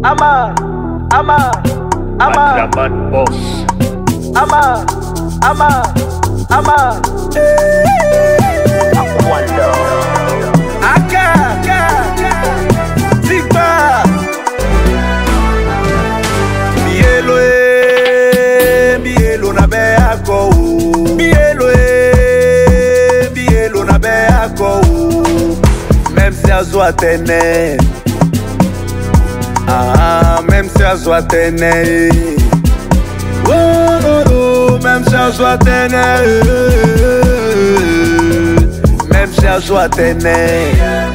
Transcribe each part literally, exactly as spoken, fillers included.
Ama, ama, ama, Bad boss. ama, ama, ama. Akwandor. Aka, aka, Tigba. Bielo e, bielo na be ako. Bielo e, bielo na be ako. Même si a zoa tene. Ah, même si a zoa tene. Oh, oh, oh, même si a zoa tene. Même si a zoa tene.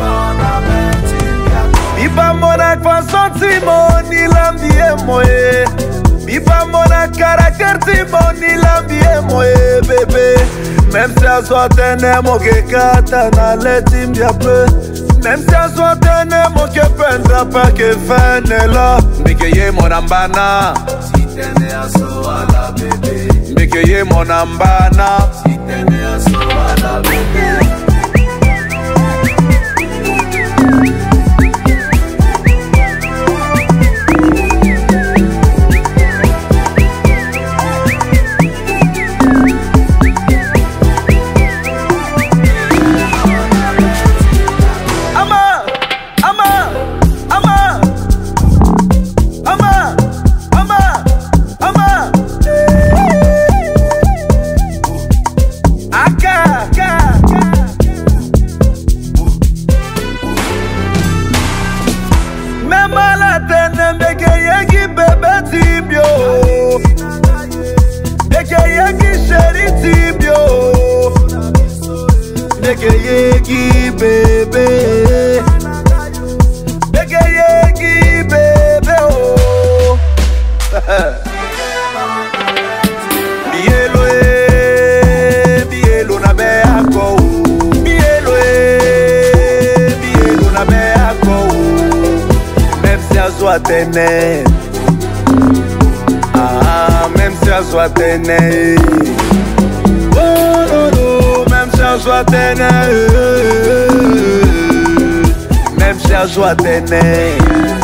Mi pa mona façon ti moni lambie moye. Mi pa mona caractère ti moni lambie moye bébé. Même si a zoa tene mo ke kata na leti mbiape. Même si a zoa tene mo ke pendra pa ke fene la. Mbike ye mon ambana. Si tene a soa la bébé. Mbike ye mon ambana. Si tene a soa la bébé. Yegi bébé, Beke yegi bébé oh. Bielo e, bielo na be ako. Bielo e, bielo na be ako. Même si a zoa tene. Ah, même si a zoa tene. Oh, oh, oh, même si a zoa tene. Même si a zoa tene.